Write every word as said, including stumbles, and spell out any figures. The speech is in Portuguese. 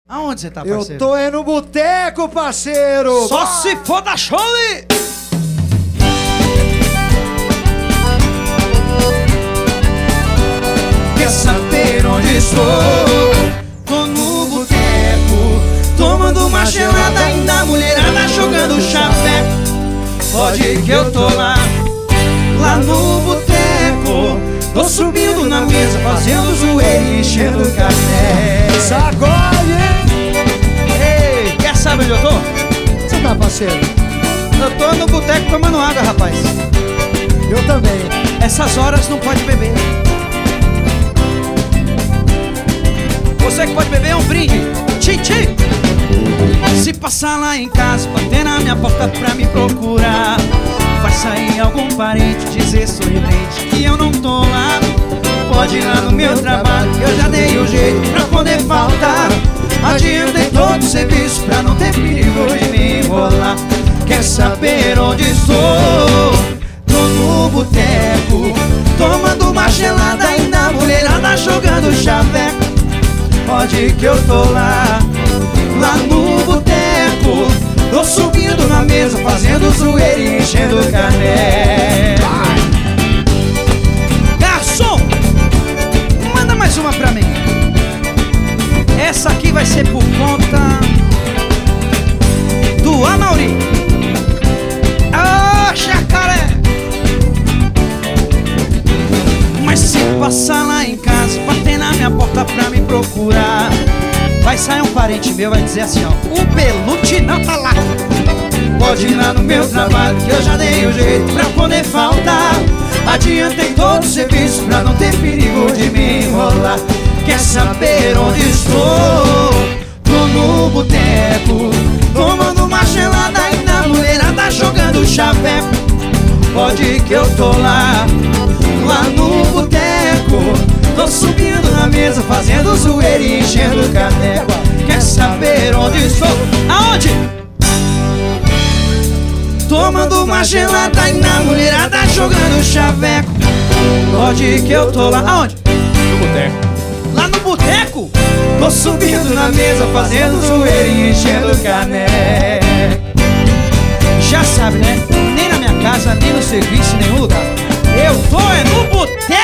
Aonde você tá, parceiro? Eu tô é no boteco, parceiro! Só se for da chole! Quer saber onde estou? Tô no boteco, tomando uma gelada e na mulherada jogando chaveco. Pode que eu tô lá, lá no boteco. Tô subindo na mesa, fazendo zoeira e enchendo o café. Sacode, hein? Ei, quer saber onde eu tô? Você tá, parceiro? Eu tô no boteco tomando água, rapaz. Eu também. Essas horas não pode beber. Você que pode beber é um brinde. Tchim-tchim. Se passar lá em casa, bater na minha porta pra me procurar, vai sair algum parente dizer sorridente que eu não tô lá. Pode ir lá no meu trabalho, que eu já dei o jeito pra poder faltar. Adiantei todo o serviço pra não ter perigo de me enrolar. Quer saber onde estou? Tô no boteco, tomando uma gelada e na mulherada jogando chaveco. Pode que eu tô lá, lá no boteco. Tô subindo na mesa, fazendo zoeira e enchendo o cané. Garçom, manda mais uma pra mim. Essa aqui vai ser por conta do Amauri. Ô, jacaré! Mas se passar lá em casa, bater na minha porta pra me procurar, vai sair um parente meu, vai dizer assim, ó: o Belucci não tá lá. pode ir lá no meu trabalho, que eu já dei o jeito pra poder faltar. Adiantei todo o serviço pra não ter perigo de me enrolar. Quer saber onde estou? Tô no boteco, tomando uma gelada e na mulherada jogando chaveco. Pode que eu tô lá, lá no boteco. Tô subindo na mesa, fazendo zoeira e enchendo o caneco. Quer saber onde estou? Aonde? Tomando uma gelada e na mulherada jogando chaveco. Pode que eu tô lá. Aonde? No boteco. Lá no boteco? Tô subindo na mesa, fazendo zoeira e enchendo o caneco. Já sabe, né? Nem na minha casa, nem no serviço, em nenhum lugar. Eu tô é no boteco.